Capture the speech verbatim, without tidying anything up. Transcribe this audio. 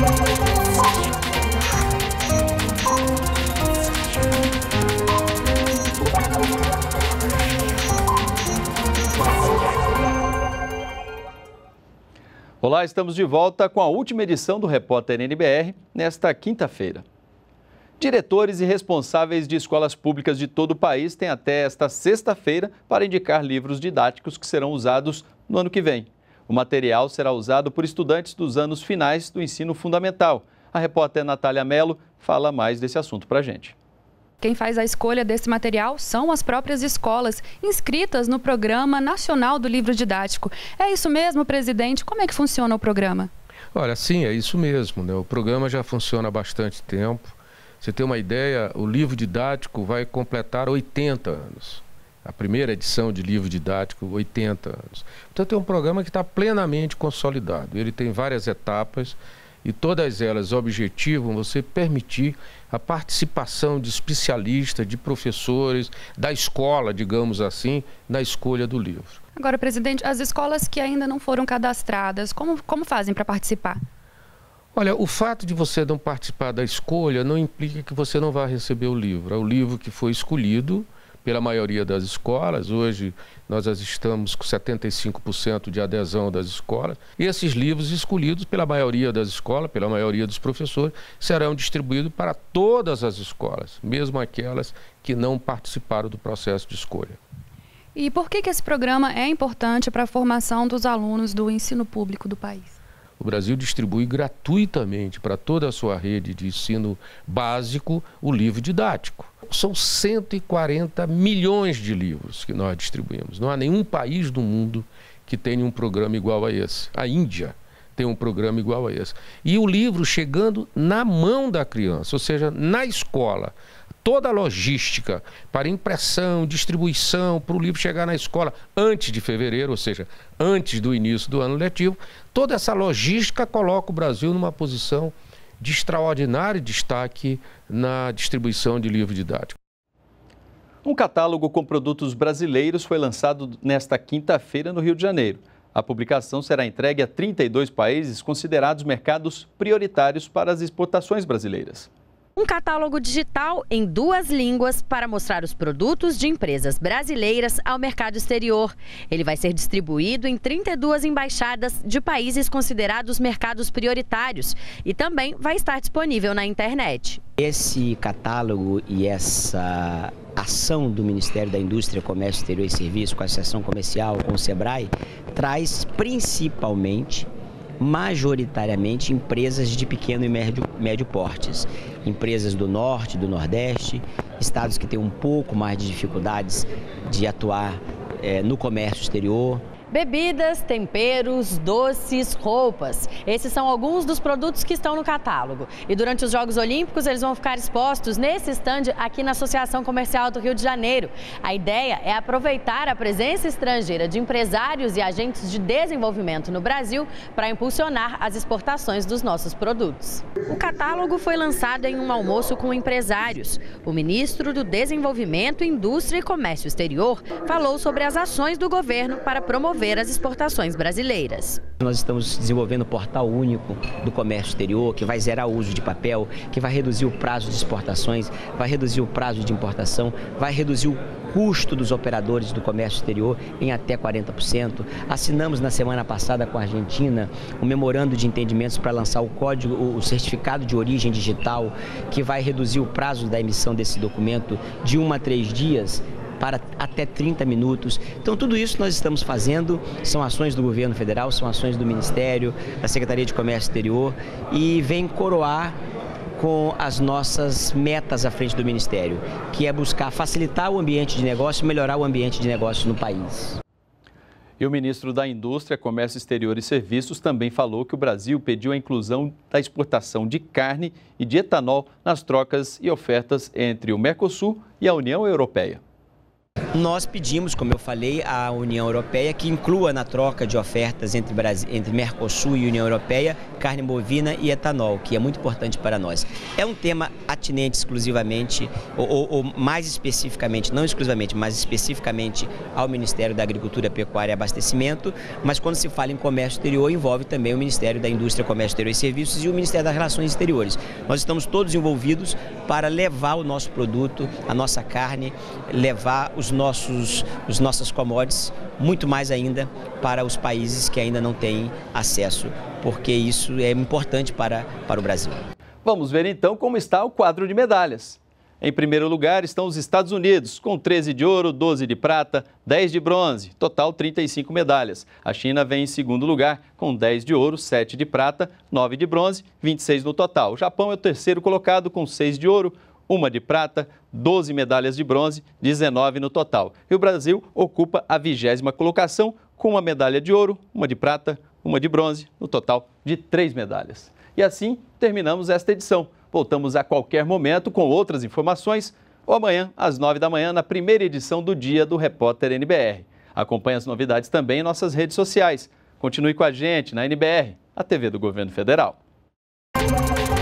Olá, estamos de volta com a última edição do Repórter N B R nesta quinta-feira. Diretores e responsáveis de escolas públicas de todo o país têm até esta sexta-feira para indicar livros didáticos que serão usados no ano que vem. O material será usado por estudantes dos anos finais do ensino fundamental. A repórter Natália Mello fala mais desse assunto para a gente. Quem faz a escolha desse material são as próprias escolas, inscritas no Programa Nacional do Livro Didático. É isso mesmo, presidente? Como é que funciona o programa? Olha, sim, é isso mesmo, né? O programa já funciona há bastante tempo. Você tem uma ideia, o livro didático vai completar oitenta anos. A primeira edição de livro didático, oitenta anos. Portanto, é um programa que está plenamente consolidado. Ele tem várias etapas e todas elas objetivam você permitir a participação de especialistas, de professores, da escola, digamos assim, na escolha do livro. Agora, presidente, as escolas que ainda não foram cadastradas, como, como fazem para participar? Olha, o fato de você não participar da escolha não implica que você não vá receber o livro. É o livro que foi escolhido pela maioria das escolas. Hoje nós estamos com setenta e cinco por cento de adesão das escolas. E esses livros escolhidos pela maioria das escolas, pela maioria dos professores, serão distribuídos para todas as escolas, mesmo aquelas que não participaram do processo de escolha. E por que que esse programa é importante para a formação dos alunos do ensino público do país? O Brasil distribui gratuitamente para toda a sua rede de ensino básico o livro didático. São cento e quarenta milhões de livros que nós distribuímos. Não há nenhum país do mundo que tenha um programa igual a esse. A Índia tem um programa igual a esse. E o livro chegando na mão da criança, ou seja, na escola. Toda a logística para impressão, distribuição, para o livro chegar na escola antes de fevereiro, ou seja, antes do início do ano letivo, toda essa logística coloca o Brasil numa posição de extraordinário destaque na distribuição de livro didático. Um catálogo com produtos brasileiros foi lançado nesta quinta-feira no Rio de Janeiro. A publicação será entregue a trinta e dois países considerados mercados prioritários para as exportações brasileiras. Um catálogo digital em duas línguas para mostrar os produtos de empresas brasileiras ao mercado exterior. Ele vai ser distribuído em trinta e duas embaixadas de países considerados mercados prioritários e também vai estar disponível na internet. Esse catálogo e essa ação do Ministério da Indústria, Comércio Exterior e Serviços, com a Associação Comercial, com o Sebrae, traz principalmente majoritariamente empresas de pequeno e médio, médio portes, empresas do norte, do nordeste, estados que têm um pouco mais de dificuldades de atuar é, no comércio exterior. Bebidas, temperos, doces, roupas. Esses são alguns dos produtos que estão no catálogo. E durante os Jogos Olímpicos eles vão ficar expostos nesse estande aqui na Associação Comercial do Rio de Janeiro. A ideia é aproveitar a presença estrangeira de empresários e agentes de desenvolvimento no Brasil para impulsionar as exportações dos nossos produtos. O catálogo foi lançado em um almoço com empresários. O ministro do Desenvolvimento, Indústria e Comércio Exterior falou sobre as ações do governo para promover as exportações brasileiras. Nós estamos desenvolvendo o portal único do comércio exterior, que vai zerar o uso de papel, que vai reduzir o prazo de exportações, vai reduzir o prazo de importação, vai reduzir o custo dos operadores do comércio exterior em até quarenta por cento. Assinamos na semana passada com a Argentina um memorando de entendimentos para lançar o código, o certificado de origem digital, que vai reduzir o prazo da emissão desse documento de um a três dias para até trinta minutos. Então, tudo isso nós estamos fazendo, são ações do governo federal, são ações do Ministério, da Secretaria de Comércio Exterior e vem coroar com as nossas metas à frente do Ministério, que é buscar facilitar o ambiente de negócio e melhorar o ambiente de negócio no país. E o ministro da Indústria, Comércio Exterior e Serviços também falou que o Brasil pediu a inclusão da exportação de carne e de etanol nas trocas e ofertas entre o Mercosul e a União Europeia. Nós pedimos, como eu falei, à União Europeia que inclua na troca de ofertas entre, Brasil, entre Mercosul e União Europeia carne bovina e etanol, que é muito importante para nós. É um tema atinente exclusivamente, ou, ou, ou mais especificamente, não exclusivamente, mas especificamente ao Ministério da Agricultura, Pecuária e Abastecimento, mas quando se fala em comércio exterior, envolve também o Ministério da Indústria, Comércio Exterior e Serviços e o Ministério das Relações Exteriores. Nós estamos todos envolvidos para levar o nosso produto, a nossa carne, levar os nossos, os nossas commodities, muito mais ainda para os países que ainda não têm acesso, porque isso é importante para, para o Brasil. Vamos ver então como está o quadro de medalhas. Em primeiro lugar estão os Estados Unidos, com treze de ouro, doze de prata, dez de bronze, total trinta e cinco medalhas. A China vem em segundo lugar, com dez de ouro, sete de prata, nove de bronze, vinte e seis no total. O Japão é o terceiro colocado, com seis de ouro, uma de prata, doze medalhas de bronze, dezenove no total. E o Brasil ocupa a vigésima colocação, com uma medalha de ouro, uma de prata, uma de bronze, no total de três medalhas. E assim terminamos esta edição. Voltamos a qualquer momento com outras informações ou amanhã, às nove da manhã, na primeira edição do Dia do Repórter N B R. Acompanhe as novidades também em nossas redes sociais. Continue com a gente na N B R, a T V do Governo Federal.